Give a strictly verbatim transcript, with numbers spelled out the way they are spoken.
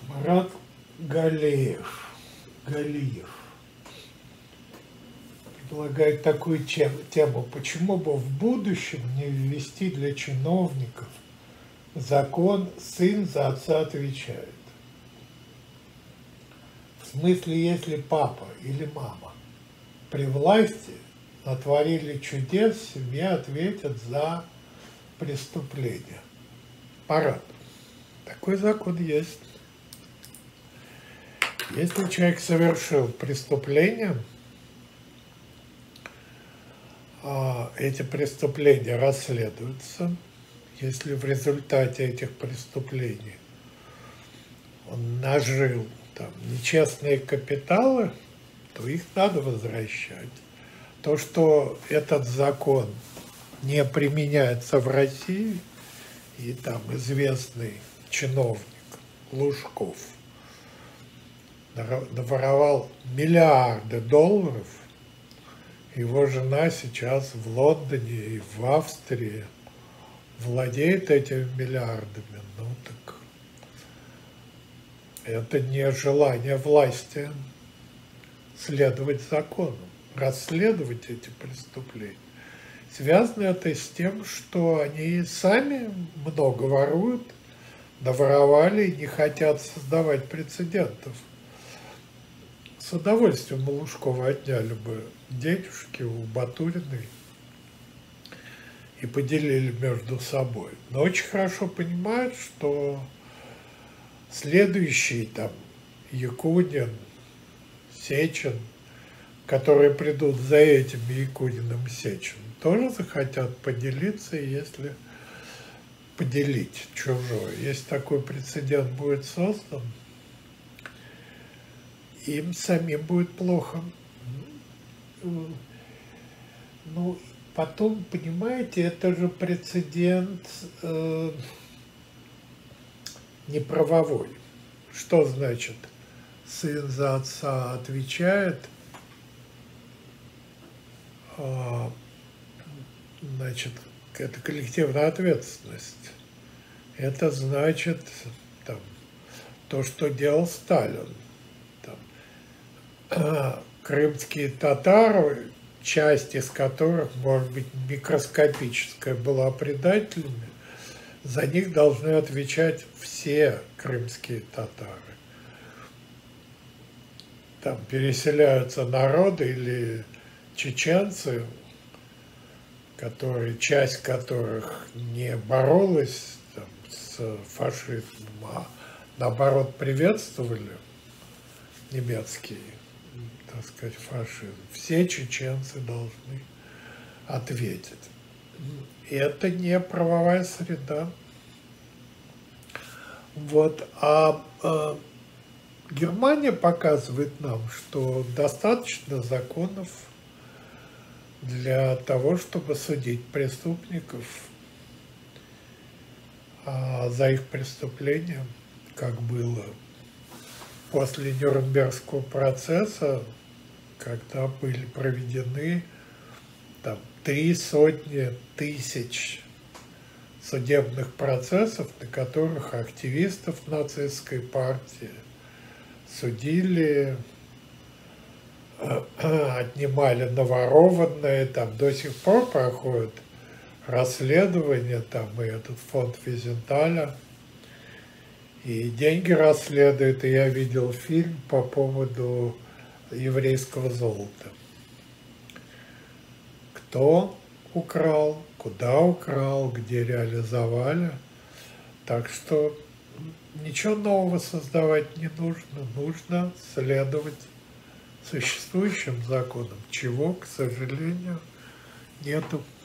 Марат Галеев, Галиев предлагает такую тему: почему бы в будущем не ввести для чиновников закон «сын за отца отвечает». В смысле, если папа или мама при власти натворили чудес, семья ответит за преступление. Марат, такой закон есть. Если человек совершил преступление, эти преступления расследуются. Если в результате этих преступлений он нажил там нечестные капиталы, то их надо возвращать. То, что этот закон не применяется в России, и там известный чиновник Лужков наворовал миллиарды долларов, его жена сейчас в Лондоне и в Австрии владеет этими миллиардами. Ну так это не желание власти следовать закону, расследовать эти преступления. Связано это с тем, что они сами много воруют, наворовали и не хотят создавать прецедентов. С удовольствием у Лужкова отняли бы денежки у Батуриной и поделили между собой. Но очень хорошо понимают, что следующий там Якунин, Сечин, которые придут за этим Якуниным, Сечиным, тоже захотят поделиться, если поделить чужое. Если такой прецедент будет создан, им самим будет плохо. Ну, потом, понимаете, это же прецедент э, неправовой. Что значит сын за отца отвечает? А, значит, это коллективная ответственность. Это значит там, то, что делал Сталин. Там, крымские татары, часть из которых, может быть, микроскопическая, была предателями, за них должны отвечать все крымские татары. Там переселяются народы или чеченцы, которые, часть которых не боролась там с фашизмом, а наоборот приветствовали немецкий, так сказать, фашизм. Все чеченцы должны ответить. И это не правовая среда. Вот. А, а Германия показывает нам, что достаточно законов для того, чтобы судить преступников а, за их преступления, как было после Нюрнбергского процесса, когда были проведены там три сотни тысяч судебных процессов, на которых активистов нацистской партии судили, отнимали наворованное, там до сих пор проходит расследование, там и этот фонд Визенталя, и деньги расследуют, и я видел фильм по поводу еврейского золота. Кто украл, куда украл, где реализовали. Так что ничего нового создавать не нужно, нужно следовать существующим законам, чего, к сожалению, нету.